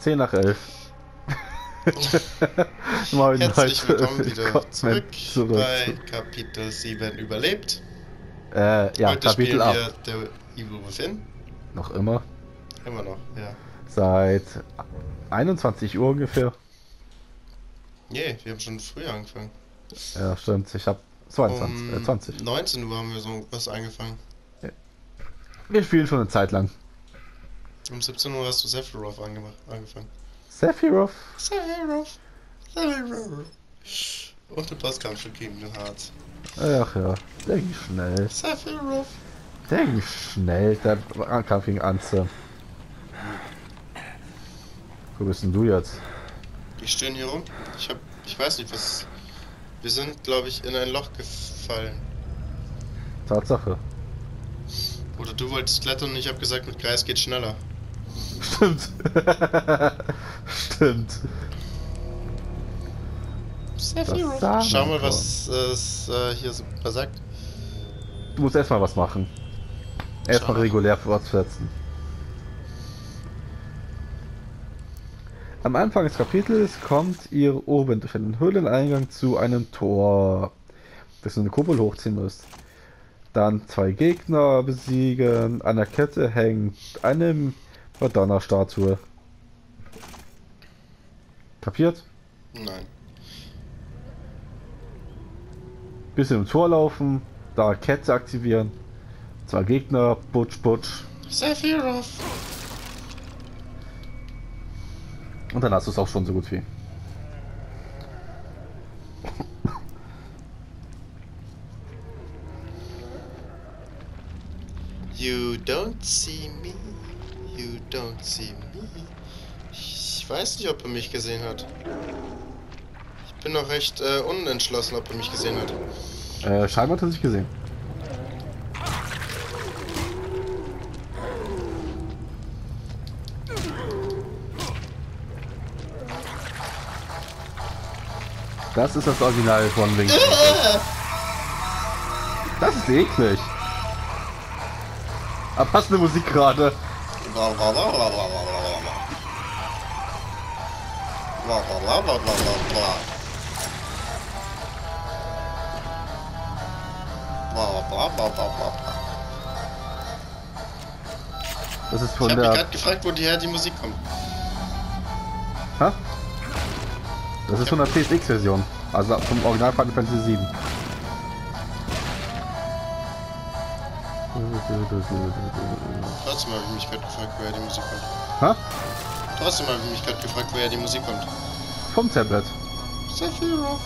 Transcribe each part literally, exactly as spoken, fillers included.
zehn nach elf. Moin, Herzlich Leute. willkommen wieder Kommt zurück, zurück bei Kapitel sieben überlebt. Äh, ja, Heute Kapitel spielen acht. wir der Evil Within. Noch immer. Immer noch, ja. Seit einundzwanzig Uhr ungefähr. Nee, wir haben schon früher angefangen. Ja, stimmt. Ich hab zweiundzwanzig, Um äh, zwanzig. neunzehn Uhr haben wir so was angefangen. Wir spielen schon eine Zeit lang. Um siebzehn Uhr hast du Sephiroth angemacht, angefangen. Sephiroth. Sephiroth. Sephiroth. Und der Bosskampf für Kingdom Hearts. Ach ja, der ging schnell. Sephiroth. Der ging schnell. Der Kampf ging Anze. Wo bist denn du jetzt? Wir stehen hier rum. Ich hab. Ich weiß nicht, was. Wir sind, glaube ich, in ein Loch gefallen. Tatsache. Oder du wolltest klettern und ich habe gesagt, mit Kreis geht schneller. Stimmt. Stimmt. Sephiroth. Das Schau mal, was es äh, hier so sagt. Du musst erstmal was machen. Erstmal Schau. regulär fortsetzen. Am Anfang des Kapitels kommt ihr oben durch einen Höhleneingang zu einem Tor, das ihr eine Kuppel hochziehen müsst. Dann zwei Gegner besiegen, an der Kette hängt eine Madonna-Statue. Kapiert? Nein. Bisschen im Tor laufen, da Kette aktivieren, zwei Gegner, putsch putsch. Sephiroth. Und dann hast du es auch schon so gut wie. You don't see me. You don't see me. Ich weiß nicht, ob er mich gesehen hat. Ich bin noch recht äh, unentschlossen, ob er mich gesehen hat. Äh, scheinbar hat er sich gesehen. Das ist das Original von Link. Das ist eklig. Aber passende Musik gerade. Das ist von Ich hab mich der. gerade gefragt, wo die her die Musik kommt. Ha? Das ist von der P S X-Version. Also vom Original Final Fantasy sieben. Trotzdem habe ich mich gerade gefragt, woher die Musik kommt. Ha? Trotzdem habe ich mich gerade gefragt, woher die Musik kommt. Vom Tablet. Sephiroth.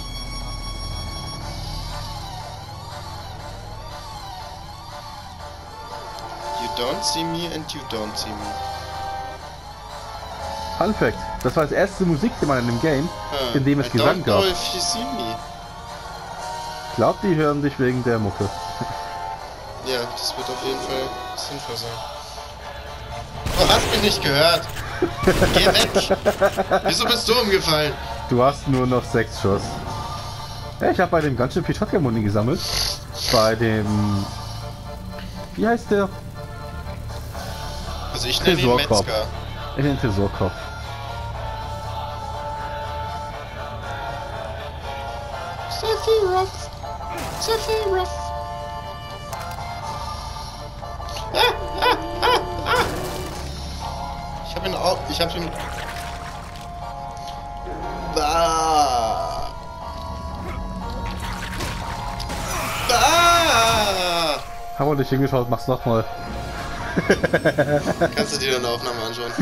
You don't see me and you don't see me. Fun Fact: Das war das erste Musikthema in dem Game, Ah, in dem es I Gesang don't gab. know if you see me. Ich glaube, die hören dich wegen der Mucke. Ja, das wird auf jeden Fall sinnvoll sein. Du hast mich nicht gehört. Geh weg. Wieso bist du umgefallen? Du hast nur noch sechs Schuss. Ja, ich habe bei dem ganz schön viel Shotgun-Muni gesammelt. Bei dem... Wie heißt der? Also ich nenne ihn Tresorkopf. Metzger. In den Tresorkopf. Sephiroth. Sephiroth. Ah, ah, ah, ah. Ich hab ihn auch. Ich hab ihn. Ah. Ah. Haben wir nicht hingeschaut, mach's nochmal. Kannst du dir eine Aufnahme anschauen?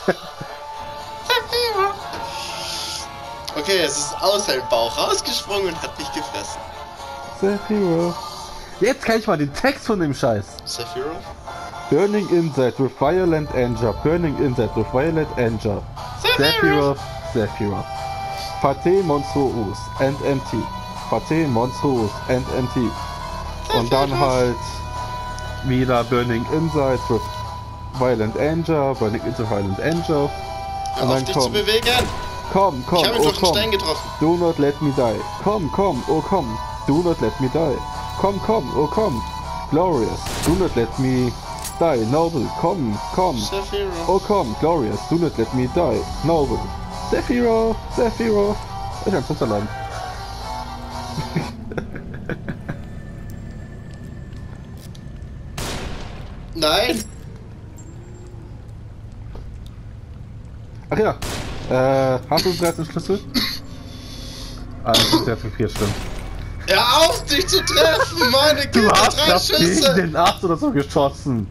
Okay, es ist aus seinem Bauch rausgesprungen und hat mich gefressen. Sephiroth. Jetzt kann ich mal den Text von dem Scheiß. Sephiroth? Burning inside with violent anger. Burning inside with violent anger. Sephiroth. Sephiroth. Pate monstrous and empty. Pate monstrous and empty. Und dann halt wieder Burning inside with violent anger. Burning into violent anger. Hör Und auf dann dich zu komm. bewegen! Komm, komm, Ich habe ihn oh durch den komm. Stein getroffen. Do not let me die. Komm, komm, oh komm. Do not let me die. Komm, komm, oh komm. Glorious. Do not let me die, Noble, komm, komm. Sephiroth. Oh komm, Glorious, do not let me die. Noble. Sephiroth, Sephiroth. Ich hab's runterladen. Nein! Ach ja, äh, hast du dreizehn Schlüssel? Ah, das ist jetzt vier, stimmt. Hör auf, dich zu treffen! Meine Du Güte, hast drei das gegen Schüsse! den Arzt oder so geschossen.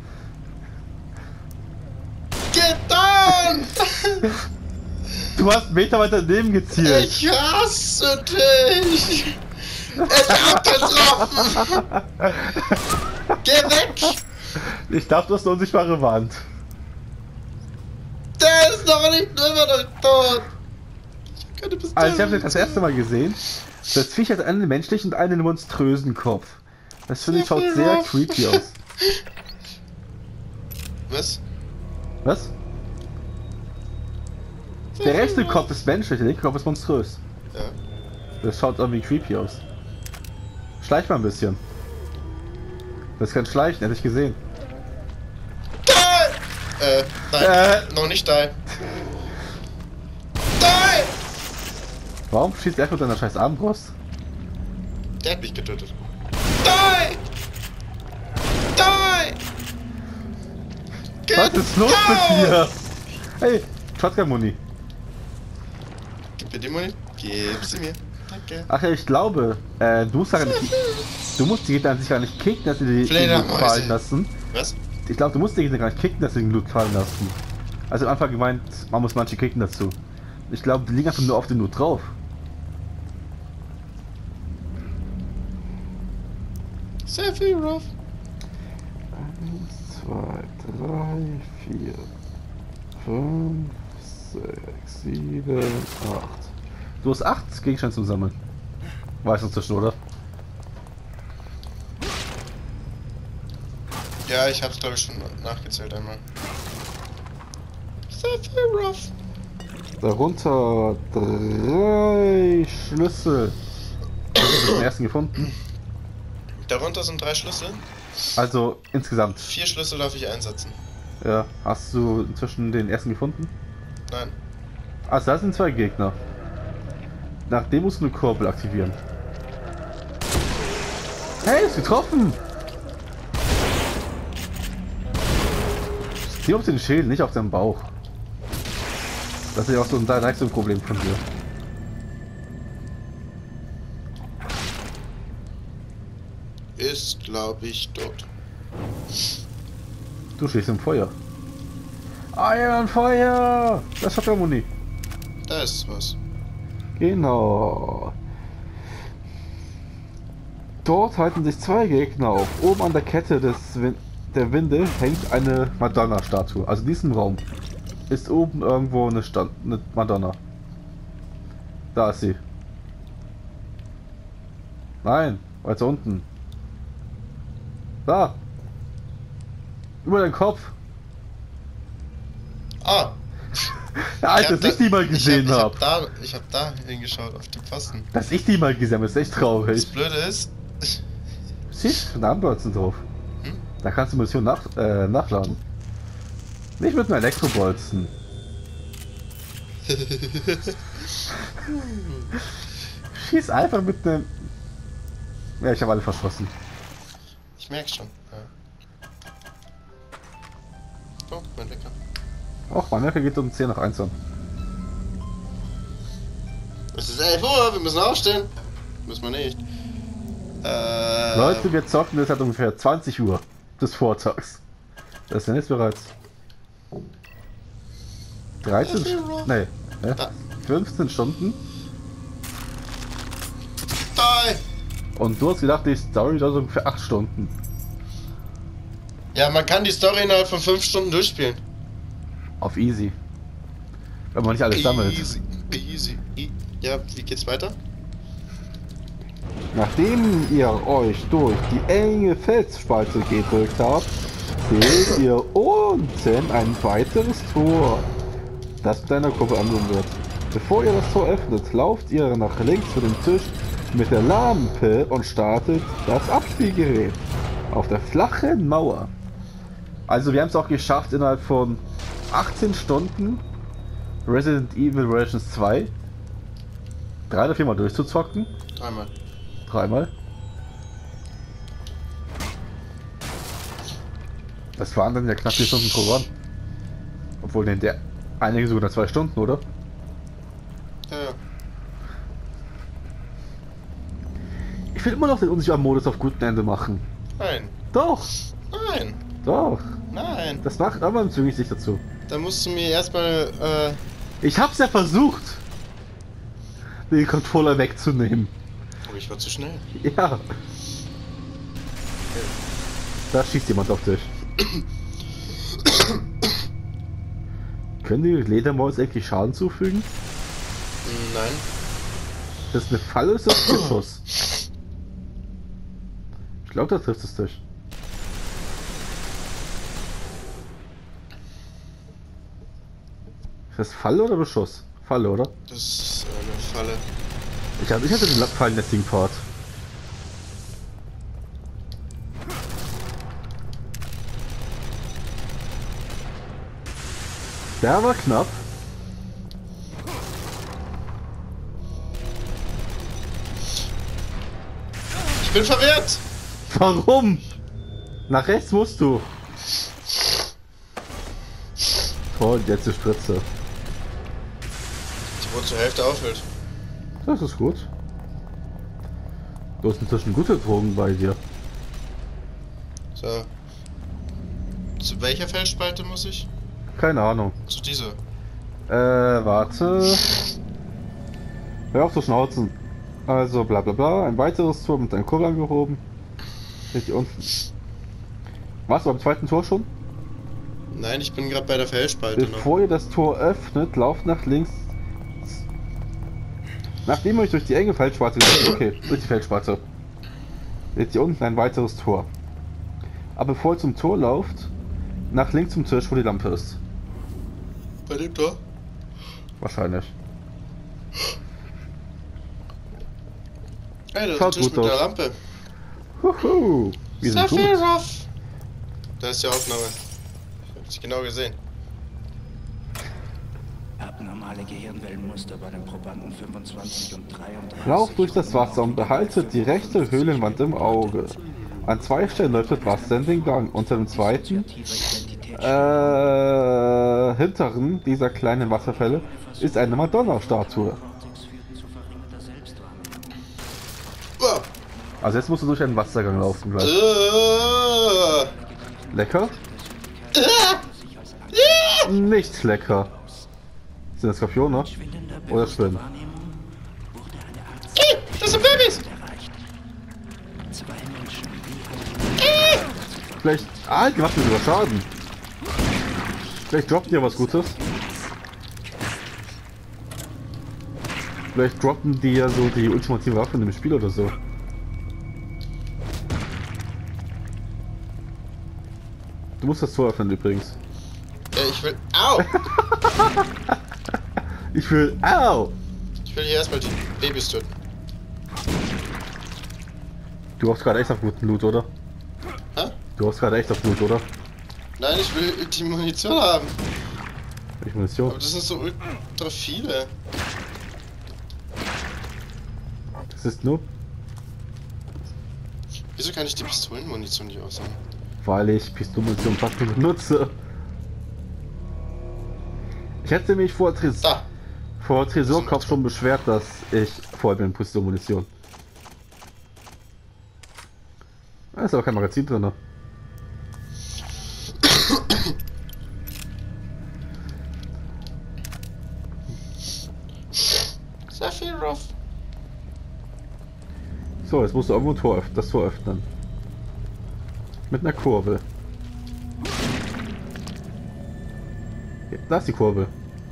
Get down! Du hast einen Meter weiter daneben gezielt. Ich hasse dich! Ich hab getroffen! Geh weg! Ich dachte, du hast eine unsichtbare Wand. Der ist doch nicht immer noch tot! Ich könnte bis Also ich habe das erste Mal gesehen. Das Viech hat einen menschlichen und einen monströsen Kopf. Das finde ich schaut sehr creepy aus. Was? Was? Der rechte Kopf ist menschlich, der linke Kopf ist monströs. Ja. Das schaut irgendwie creepy aus. Schleich mal ein bisschen. Das kann schleichen, hätte ich gesehen. Die! Äh, nein, Äh. noch nicht die. Die! Warum schießt er mit deiner scheiß Armbrust? Der hat mich getötet. Die! Die! Get Was ist los down! mit dir? Hey, Shotgun-Muni. Gib mir die Muni. Gib sie mir. Danke. Ach ja, ich glaube, äh, du musst, gar nicht, du musst die Gegner an sich gar nicht kicken, dass sie die Fledermäuse. Blut fallen lassen. Was? Ich glaube, du musst die Gegner gar nicht kicken, dass sie den Blut fallen lassen. Also am Anfang gemeint, man muss manche kicken dazu. Ich glaube, die liegen einfach nur auf den Blut drauf. Sephiroth. eins, zwei, drei, vier, fünf, sechs, sieben, acht. Du hast acht Gegenstände zum Sammeln. Weißt du inzwischen, oder? Ja, ich hab's glaube ich schon nachgezählt einmal. Sephiroth. Darunter drei Schlüssel. Hast du den ersten gefunden? Darunter sind drei Schlüssel. Also insgesamt. Vier Schlüssel darf ich einsetzen. Ja. Hast du inzwischen den ersten gefunden? Nein. Also da sind zwei Gegner. Nach dem musst du eine Kurbel aktivieren. Hey, ist getroffen! Zieh auf den Schädel, nicht auf den Bauch. Das ist ja auch so ein direkt so ein Problem von dir. Ist, glaube ich, tot. Du stehst im Feuer. Iron Feuer! Das hat Muni. Da ist was. Genau. Dort halten sich zwei Gegner auf. Oben an der Kette des Win der Winde hängt eine Madonna-Statue. Also in diesem Raum ist oben irgendwo eine, Stand eine Madonna. Da ist sie. Nein, weiter unten. Da. Über deinen Kopf. Ah! Ja, Alter, dass ich die mal gesehen ich habe. hab, hab da, ich hab da hingeschaut, auf die Pfosten. Dass ich die mal gesehen habe, ist echt traurig. Das Blöde ist... Siehst du, Armbolzen drauf. Hm? Da kannst du Mission nach, äh, nachladen. Nicht mit einem Elektrobolzen. Schieß einfach mit einem... Ja, ich habe alle verschossen. Ich merk's schon. Ja. Oh, mein Wecker. Och, mein Wecker geht um zehn nach eins an. Es ist elf Uhr, wir müssen aufstehen. Müssen wir nicht. Äh, Leute, wir zocken das halt ungefähr zwanzig Uhr des Vortags. Das ist ja jetzt bereits dreizehn, nee, ne? fünfzehn Stunden. Die! Und du hast gedacht, die Story dauert ungefähr acht Stunden. Ja, man kann die Story innerhalb von fünf Stunden durchspielen. Auf easy. Wenn man nicht alles sammelt. Easy, easy, easy. Ja, wie geht's weiter? Nachdem ihr euch durch die enge Felsspalte gedrückt habt, seht ihr unten ein weiteres Tor, das mit einer Gruppe angenommen wird. Bevor ihr das Tor öffnet, lauft ihr nach links zu dem Tisch mit der Lampe und startet das Abspielgerät auf der flachen Mauer. Also wir haben es auch geschafft, innerhalb von achtzehn Stunden Resident Evil Origins zwei drei oder viermal durchzuzocken. Dreimal. Dreimal. Das waren dann ja knapp vier Stunden pro Run. Obwohl denn der einige sogar zwei Stunden, oder? Ja, ja. Ich will immer noch den unsicheren Modus auf gutem Ende machen. Nein. Doch! Nein. Doch! Nein. Das macht aber zügig sich dazu. Da musst du mir erstmal, äh... Ich hab's ja versucht, den Controller wegzunehmen. Oh, ich war zu schnell. Ja. Da schießt jemand auf dich. Können die Ledermaus eigentlich Schaden zufügen? Nein. Das ist eine Falle, ist das ein Geschoss? Ich glaube, da trifft es dich. Ist das Falle oder Beschuss? Falle, oder? Das ist eine Falle. Ich, hab, ich hatte den fallenlästigen Part. Der war knapp. Ich bin verwirrt! Warum? Nach rechts musst du. Toll, jetzt die Spritze. Die wurde zur Hälfte auffüllt. Das ist gut. Du hast inzwischen gute Drogen bei dir. So. Zu welcher Felsspalte muss ich? Keine Ahnung. Zu dieser. Äh, warte. Hör auf zu schnauzen. Also, bla bla bla. Ein weiteres Tor mit einem Kurbel angehoben. Richtig unten. Warst du beim zweiten Tor schon? Nein, ich bin gerade bei der Felsspalte noch. Bevor ihr das Tor öffnet, lauft nach links. Nachdem ihr euch durch die enge Felsspalte geht, okay, durch die Felsspalte, seht ihr unten ein weiteres Tor. Aber bevor ihr zum Tor lauft, nach links zum Tisch, wo die Lampe ist. Bei dem Tor? Wahrscheinlich. Hey, das ist Schaut ein Tisch gut mit der aus. Lampe. Huhu, wir sind gut. Sephiroth! Da ist die Aufnahme. Ich hab dich genau gesehen. Abnormale Gehirnwellenmuster bei den Probanden fünfundzwanzig und dreiunddreißig. Lauft durch das Wasser und behaltet die rechte Höhlenwand im Auge. An zwei Stellen läuft das Wasser in den Gang. Unter dem zweiten, äh, hinteren dieser kleinen Wasserfälle ist eine Madonna-Statue. Oh. Also jetzt musst du durch einen Wassergang laufen gleich. Äh. Lecker? Nicht lecker. Sind das Skorpione? Oder Spinnen? Das sind Babys! Vielleicht... Ah, die machen sogar Schaden. Vielleicht droppen die ja was Gutes. Vielleicht droppen die ja so die ultimative Waffe in dem Spiel oder so. Du musst das Tor öffnen übrigens. Ja, ich will... Au! Ich will... Au! Ich will hier erstmal die Babys töten. Du hast gerade echt auf guten Loot, oder? Hä? Du hast gerade echt auf Loot, oder? Nein, ich will die Munition haben. Ich Munition. Aber das sind so ultra viele. Das ist nur... Wieso kann ich die Pistolenmunition nicht aussagen? Weil ich Pistolenmunition fast nicht benutze. Ich hätte mich vor, Tres Da! vor Tresorkopf schon beschwert, dass ich voll bin Pistolenmunition. Da ist aber kein Magazin drin. Sephiroth! So, jetzt musst du irgendwo ein Tor öff das Tor öffnen. Mit einer Kurbel. Ja, da ist die Kurbel.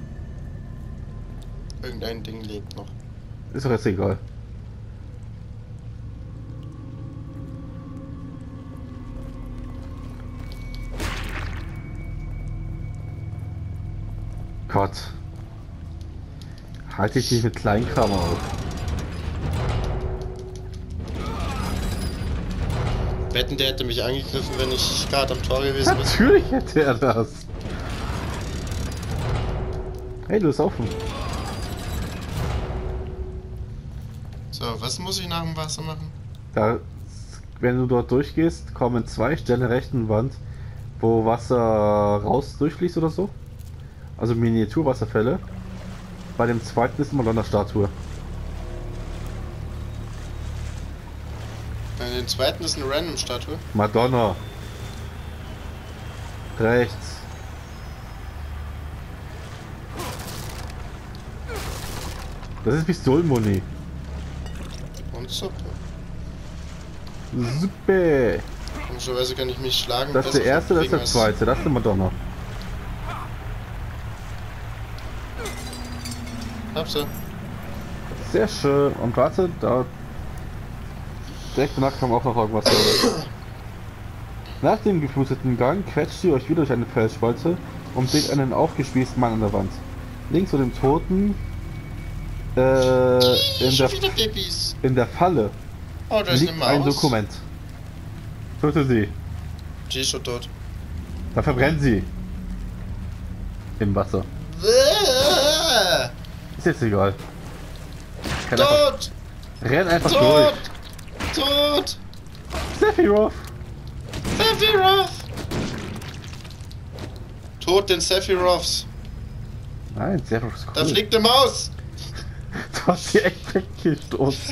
Irgendein Ding lebt noch. Ist doch jetzt egal. Gott. Halte ich dich mit Kleinkram auf. Wetten, der hätte mich angegriffen, wenn ich gerade am Tor gewesen bin. Natürlich hätte er das. Hey, du bist offen. So, was muss ich nach dem Wasser machen? Da, wenn du dort durchgehst, kommen zwei Stellen rechten Wand, wo Wasser raus durchfließt oder so. Also Miniaturwasserfälle. Bei dem zweiten ist immer noch eine Statue. Bei dem zweiten ist eine Random-Statue. Madonna. Rechts. Das ist Pistolenmuni. Und Suppe. Super. Komischerweise kann ich mich schlagen. Das ist der erste, das ist der zweite. Das ist eine Madonna. Hab sie. Sehr schön. Und warte, da... Direkt danach kam auch noch irgendwas. Nach dem gefluteten Gang quetscht ihr euch wieder durch eine Felsspalte und seht einen aufgespießten Mann an der Wand. Links vor dem Toten äh, in, der, in der Falle oh, da ist liegt eine ein Maus. Dokument. Töte sie. Die ist schon tot. Da verbrennen sie. Im Wasser. Ist jetzt egal. Kann einfach, Tot! renn einfach Tot! durch. Tot! Sephiroth! Sephiroth! Tot den Sephiroths! Nein, Sephiroth ist cool. Da fliegt eine Maus! Du hast sie echt weggestoßen.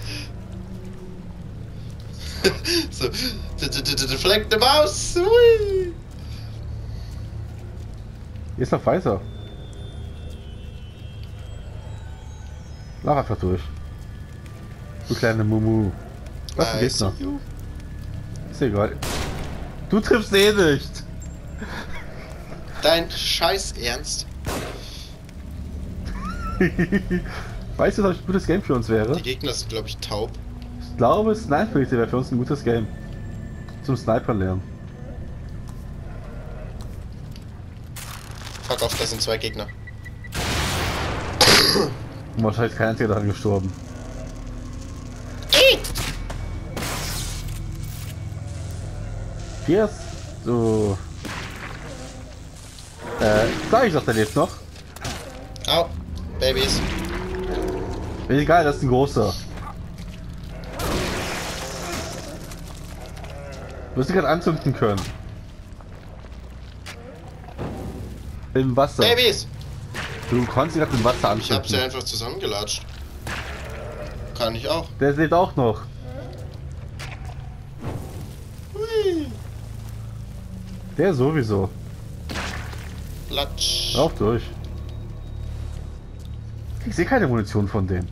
So, da fliegt eine Maus! Hui. Hier ist noch weiter. Lauf einfach durch. Du kleine Mumu. Was I geht's noch? see you. Ist egal. Du triffst eh nicht. Dein Scheiß Ernst? Weißt du, dass ein gutes Game für uns wäre? Die Gegner sind, glaube ich, taub. Ich glaube, Sniper wäre für uns ein gutes Game. Zum Sniper lernen. Fuck off, das sind zwei Gegner. Und wahrscheinlich kein einziger daran gestorben. Hier ist so. Äh, sag ich doch, der lebt noch. Au, Babys. Ist egal, das ist ein großer. Du musst dich gerade anzünden können. Im Wasser. Babys! Du konntest dich gerade im Wasser Ich hab sie anzünden. einfach zusammengelatscht. Kann ich auch. Der lebt auch noch. Hui. Der sowieso. Latsch. Lauf durch. Ich sehe keine Munition von denen.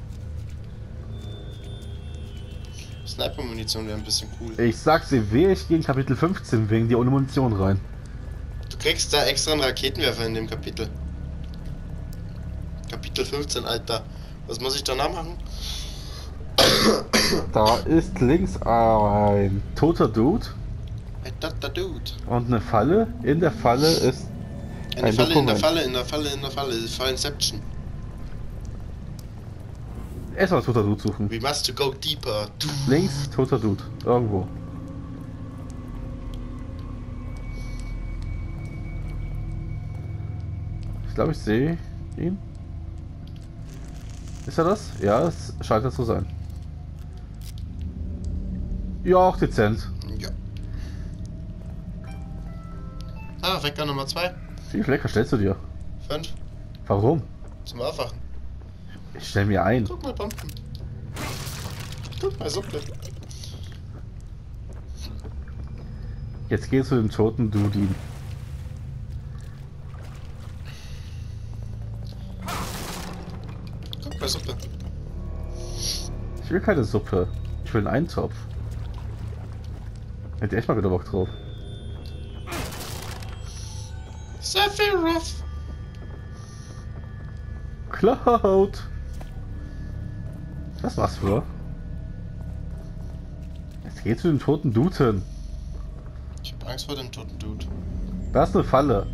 Sniper-Munition wäre ein bisschen cool. Ich sag's dir, wehe, ich gehe in Kapitel fünfzehn wegen dir ohne Munition rein. Du kriegst da extra einen Raketenwerfer in dem Kapitel. Kapitel fünfzehn, Alter. Was muss ich danach machen? Da ist links ein toter Dude Ein Data Dude. und eine Falle. In der Falle ist Eine ein Falle in der Dokument. Falle, in der Falle, in der Falle. Fallenception. Erstmal toter Dude suchen. We must go deeper. Links toter Dude. Irgendwo. Ich glaube, ich sehe ihn. Ist er das? Ja, es scheint das zu sein. Ja, auch dezent. Ja. Ah, Wecker Nummer zwei. Wie viel lecker stellst du dir? Fünf. Warum? Zum Aufwachen. Ich stell mir ein. Guck mal, Bomben. Guck mal, Suppe. Jetzt geh zu dem toten Dudin. Guck mal, Suppe. Ich will keine Suppe. Ich will einen Eintopf. Hätte echt mal wieder Bock drauf. Sephiroth. Cloud! Was machst du da? Jetzt geh zu dem toten Duden. Ich hab Angst vor dem toten Dude. Da ist eine Falle.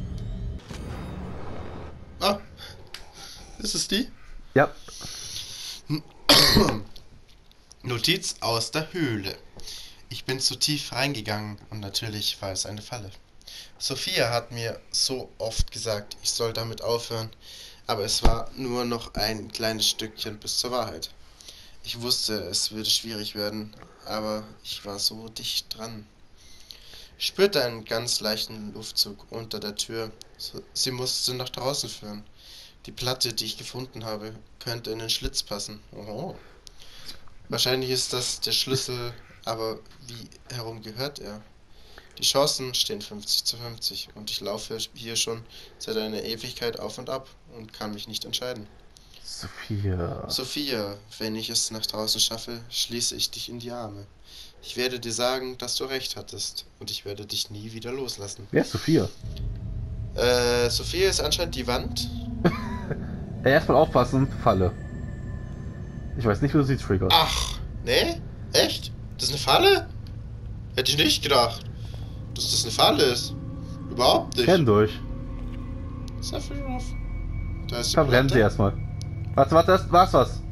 Ah. Ist es die? Ja. Notiz aus der Höhle. Ich bin zu tief reingegangen und natürlich war es eine Falle. Sophia hat mir so oft gesagt, ich soll damit aufhören, aber es war nur noch ein kleines Stückchen bis zur Wahrheit. Ich wusste, es würde schwierig werden, aber ich war so dicht dran. Ich spürte einen ganz leichten Luftzug unter der Tür. Sie musste nach draußen führen. Die Platte, die ich gefunden habe, könnte in den Schlitz passen. Oho. Wahrscheinlich ist das der Schlüssel, aber wie herum gehört er? Die Chancen stehen fünfzig zu fünfzig und ich laufe hier schon seit einer Ewigkeit auf und ab und kann mich nicht entscheiden. Sophia. Sophia, wenn ich es nach draußen schaffe, schließe ich dich in die Arme. Ich werde dir sagen, dass du recht hattest und ich werde dich nie wieder loslassen. Wer ist Sophia? Äh, Sophia ist anscheinend die Wand. Hey, erstmal aufpassen, Falle. Ich weiß nicht, wie du sie triggert. Ach, nee? Echt? Das ist eine Falle? Hätte ich nicht gedacht, dass das eine Falle ist. Überhaupt nicht. Renn durch. Sephiroth. Da ist die Komm, rennen sie Platte. erstmal. Warte, warte, das war's was.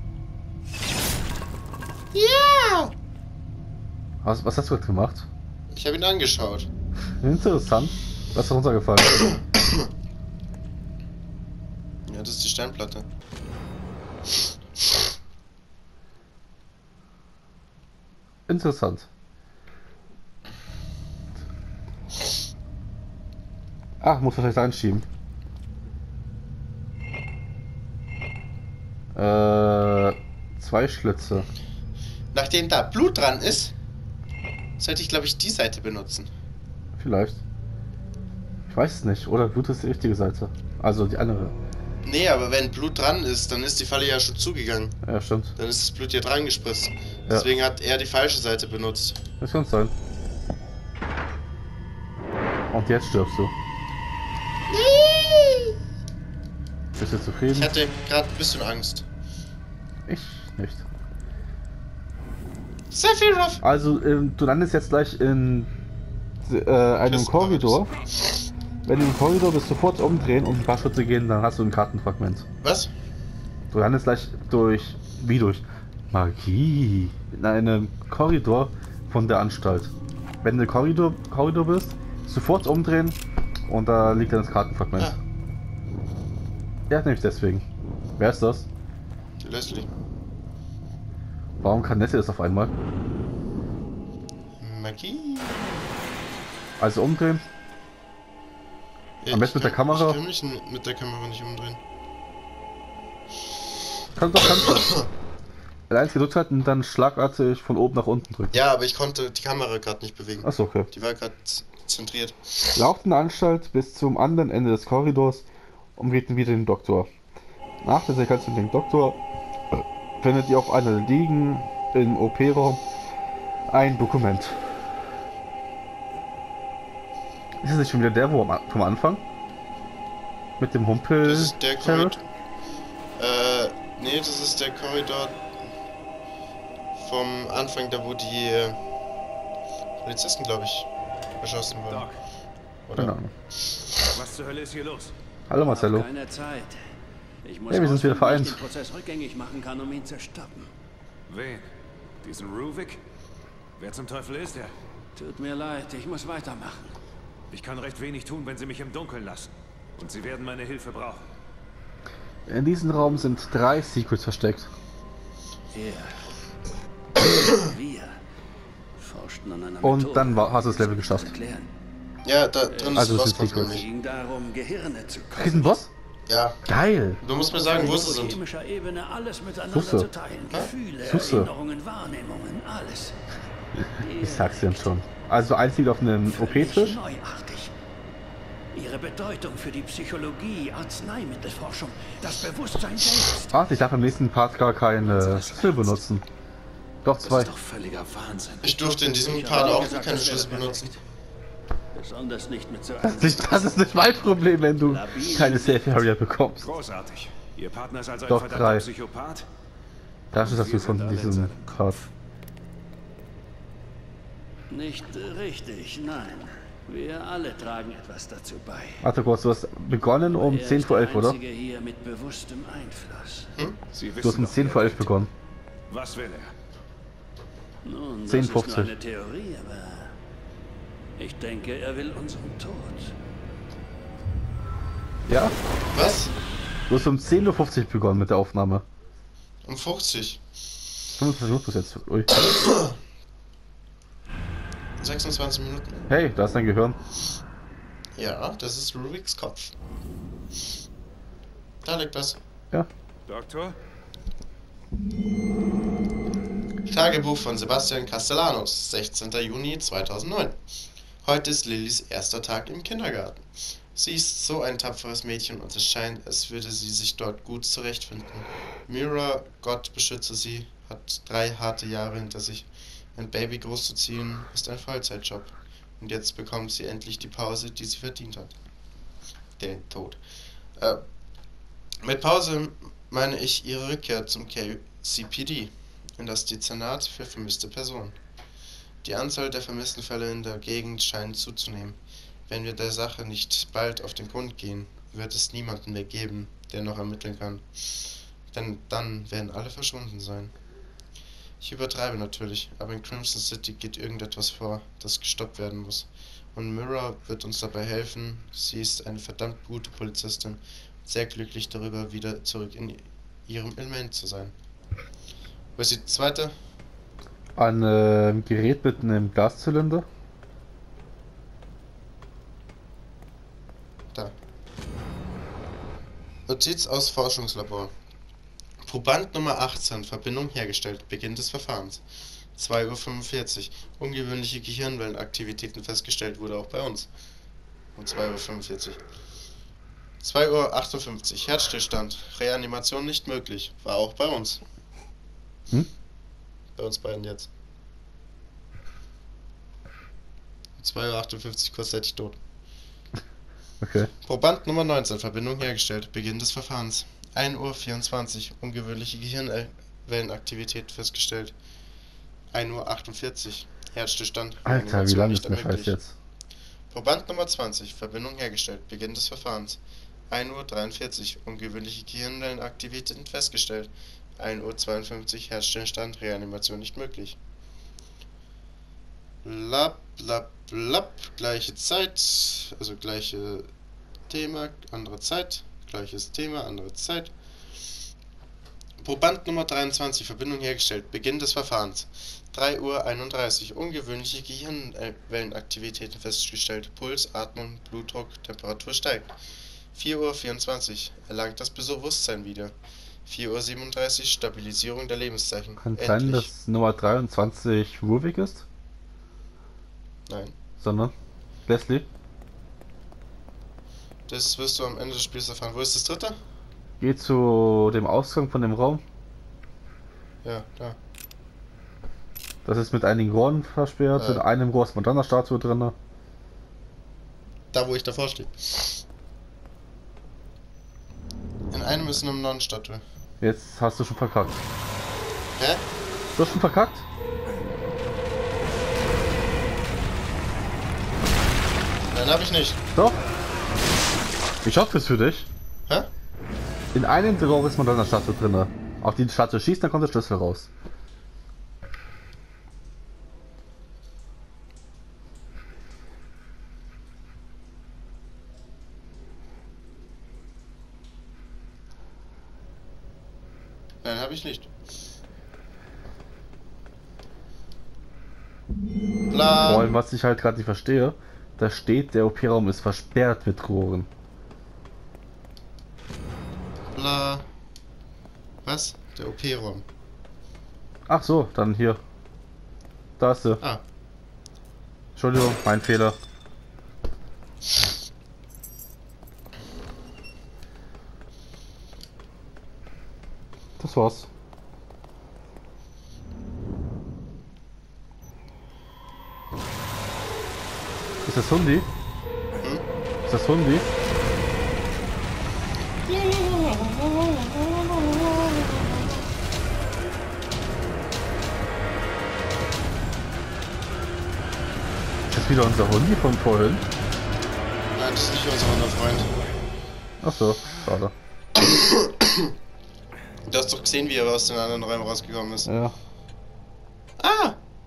Ja! Was, was hast du gerade gemacht? Ich habe ihn angeschaut. Interessant. Was ist da runtergefallen? Ja, das ist die Steinplatte. Interessant. Ach, muss wahrscheinlich einschieben. Äh, zwei Schlitze. Nachdem da Blut dran ist, sollte ich, glaube ich, die Seite benutzen. Vielleicht. Ich weiß es nicht. Oder Blut ist die richtige Seite. Also die andere. Nee, aber wenn Blut dran ist, dann ist die Falle ja schon zugegangen. Ja, stimmt. Dann ist das Blut hier dran gespritzt. Deswegen hat er die falsche Seite benutzt. Das kann sein. Und jetzt stirbst du. Bist du zufrieden? Ich hatte gerade ein bisschen Angst. Ich nicht. Sephiroth! Also, ähm, du landest jetzt gleich in äh, einem Das- Korridor. Wenn du im Korridor bist, sofort umdrehen und ein paar Schritte gehen, dann hast du ein Kartenfragment. Was? Du landest gleich durch, wie durch Magie, in einem Korridor von der Anstalt. Wenn du im Korridor, Korridor bist, sofort umdrehen und da liegt dann das Kartenfragment. Ah, Ja, nämlich deswegen. Wer ist das? die Leslie. Warum kann Nessie das auf einmal? Magie. Also umdrehen. Am besten mit der Kamera. Ich kann mich n- mit der Kamera nicht umdrehen. Kannst doch, kannst du. L1 gedrückt halten und dann schlagartig von oben nach unten drücken. Ja, aber ich konnte die Kamera gerade nicht bewegen. Achso, okay. Die war gerade zentriert. Lauft in der Anstalt bis zum anderen Ende des Korridors und geht wieder den Doktor. Nach der Sequenz mit dem Doktor findet ihr auf einer liegen im O P-Raum ein Dokument. Ist es nicht schon wieder der, wo am, A- vom Anfang? Mit dem Humpel? Das ist der Sheriff? Korridor. Äh, nee, das ist der Korridor vom Anfang, da wo die äh, Polizisten, glaube ich, erschossen wurden. Doc, Oder? Keine Ahnung. was zur Hölle ist hier los? Hallo Marcello. Keine Zeit. Ich muss Ja, wir sind wieder rausfinden, wie ich vereint. den Prozess rückgängig machen kann, um ihn zu stoppen. Wen? Diesen Ruvik? Wer zum Teufel ist er? Tut mir leid, ich muss weitermachen. Ich kann recht wenig tun, wenn Sie mich im Dunkeln lassen. Und Sie werden meine Hilfe brauchen. In diesem Raum sind drei Secrets versteckt. Er. Wir forschten an einer Und Methode, dann war- hast du das Level um geschafft. zu erklären. Ja, da drin Also ist es was sind Secrets. Es nämlich. ging darum, Gehirne zu Ist ein koppeln. Boss? Ja, Geil! du musst mir sagen, wo sie Auf sind. chemischer Ebene alles miteinander Suchst du? zu teilen. Gefühle, Suchst du? Erinnerungen, Wahrnehmungen, alles. Ich sag's dir schon. Also eins liegt auf einem O Völlig P-Tisch. neuartig. Ihre Bedeutung für die Psychologie, Arzneimittelforschung, das Bewusstsein selbst. Ach, ich darf im nächsten Part gar keine Schlüssel benutzen. Doch Das zwei. ist doch völliger Wahnsinn. Ich durfte in diesem Ich Part habe auch gesagt, keine das wäre Schlüssel benutzen. perfekt. Besonders nicht mit so Das einem ist nicht- das ist nicht mein Problem, wenn du keine Safe Area bekommst. Großartig. Ihr Partner ist also ein Doch, verdammter drei. Psychopath? Das ist das Wir du sind von alle in diesem seinem Part. Nicht richtig, nein. Wir alle tragen etwas dazu bei. Warte kurz, du hast begonnen um Er zehn ist vor der elf, oder? Einzige hier mit bewusstem Einfluss. Sie Du hast wissen um doch, zehn wer vor er elf ist. begonnen. Was will er? Nun, das zehn ist nur fünfzig. eine Theorie, aber ich denke, er will unseren Tod. Ja, Was? du hast um zehn Uhr fünfzig begonnen mit der Aufnahme. Um fünfzig. fünfundfünfzig Minuten bis jetzt. Ui. sechsundzwanzig Minuten. Hey, da ist dein Gehirn. Ja, das ist Rubiks Kopf. Da liegt was. Ja. Doktor? Tagebuch von Sebastian Castellanos, sechzehnter Juni zweitausendneun. Heute ist Lillys erster Tag im Kindergarten. Sie ist so ein tapferes Mädchen und es scheint, als würde sie sich dort gut zurechtfinden. Mira, Gott beschütze sie, hat drei harte Jahre hinter sich. Ein Baby großzuziehen ist ein Vollzeitjob. Und jetzt bekommt sie endlich die Pause, die sie verdient hat. Den Tod. Äh, mit Pause meine ich ihre Rückkehr zum K C P D, in das Dezernat für vermisste Personen. Die Anzahl der vermissten Fälle in der Gegend scheint zuzunehmen. Wenn wir der Sache nicht bald auf den Grund gehen, wird es niemanden mehr geben, der noch ermitteln kann. Denn dann werden alle verschwunden sein. Ich übertreibe natürlich, aber in Crimson City geht irgendetwas vor, das gestoppt werden muss. Und Mira wird uns dabei helfen. Sie ist eine verdammt gute Polizistin. Sehr glücklich darüber, wieder zurück in ihrem Element zu sein. Wo ist die zweite? Ein äh, Gerät mit einem Gaszylinder. Da. Notiz aus Forschungslabor. Proband Nummer achtzehn, Verbindung hergestellt, Beginn des Verfahrens. zwei Uhr fünfundvierzig, ungewöhnliche Gehirnwellenaktivitäten festgestellt, wurde auch bei uns. Um zwei Uhr fünfundvierzig. zwei Uhr achtundfünfzig, Herzstillstand, Reanimation nicht möglich, war auch bei uns. Hm? Bei uns beiden jetzt. zwei Uhr achtundfünfzig, kurzzeitig tot. Okay. Proband Nummer neunzehn, Verbindung hergestellt, Beginn des Verfahrens. ein Uhr vierundzwanzig, ungewöhnliche Gehirnwellenaktivität festgestellt. ein Uhr achtundvierzig, Herzstillstand. Alter, wie lange ist der Scheiß jetzt? Proband Nummer zwanzig, Verbindung hergestellt, Beginn des Verfahrens. ein Uhr dreiundvierzig, ungewöhnliche Gehirnwellenaktivität festgestellt. ein Uhr zweiundfünfzig, Herzstillstand, Reanimation nicht möglich. Blab, blab, blab, gleiche Zeit, also gleiche Thema, andere Zeit. Gleiches Thema, andere Zeit. Proband Nummer dreiundzwanzig, Verbindung hergestellt, Beginn des Verfahrens. drei Uhr einunddreißig, ungewöhnliche Gehirnwellenaktivitäten festgestellt. Puls, Atmung, Blutdruck, Temperatur steigt. vier Uhr vierundzwanzig, erlangt das Bewusstsein wieder. vier Uhr siebenunddreißig, Stabilisierung der Lebenszeichen. Kann sein, dass Nummer dreiundzwanzig Rubik ist? Nein. Sondern Leslie? Das wirst du am Ende des Spiels erfahren. Wo ist das dritte? Geh zu dem Ausgang von dem Raum. Ja, da. Das ist mit einigen Rohren versperrt. Äh. In einem Rohr ist Madonna-Statue drin. Da, wo ich davor stehe. In einem ist eine Nonnenstatue. Jetzt hast du schon verkackt. Hä? Du hast schon verkackt? Nein, hab ich nicht. Doch. Ich hoffe es für dich. Hä? In einem der Rohre ist Madonna-Statue drin. Auf die Statue schießt, dann kommt der Schlüssel raus. Nein, habe ich nicht. Bla. Vor allem, was ich halt gerade nicht verstehe, da steht, der O P-Raum ist versperrt mit Rohren. Bla. Was? Der O P-Raum. Ach so, dann hier. Da ist sie. Ah. Entschuldigung, mein Fehler. Das war's. Ist das Hundi? Hm? Ist das Hundi? Ist das wieder unser Hundi von vorhin? Nein, das ist nicht unser anderer Freund. Ach so, schade. Du hast doch gesehen, wie er aus den anderen Räumen rausgekommen ist. Ja. Ah!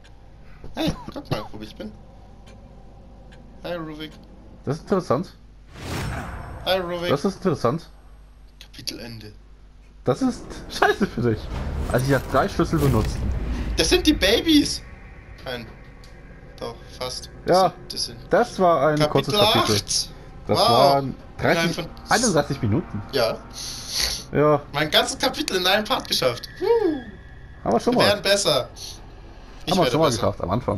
Hey, guck mal, wo ich bin. Hi, Ruvik. Das ist interessant. Hi, Ruvik. Das ist interessant. Kapitelende. Das ist scheiße für dich. Also ich habe drei Schlüssel benutzt. Das sind die Babys! Nein. Doch, fast. Ja, das sind das war ein Kapitel kurzes Kapitel. acht. Das Wow. waren Innerhalb dreißig, von- einunddreißig Minuten. Ja. Ja, Mein ganzes Kapitel in einem Part geschafft. Huh. haben wir schon Wir mal. werden besser. Ich Haben wir werde schon mal besser. geschafft, am Anfang.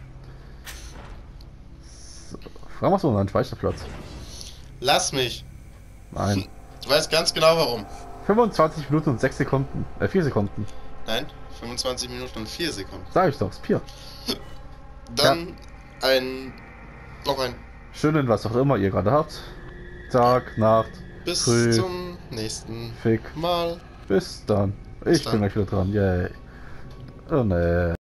So, fragen wir uns mal einen Speicherplatz. Lass mich. Nein. Du weißt ganz genau warum. fünfundzwanzig Minuten und sechs Sekunden. Äh, vier Sekunden. Nein, fünfundzwanzig Minuten und vier Sekunden. Sag ich doch, Spier. Dann ein... Noch ein. Schönen, was auch immer ihr gerade habt. Tag, Nacht, Bis Früh, zum nächsten Fick. Mal. Bis dann. Ich dann. bin gleich wieder dran. Yay. Oh ne.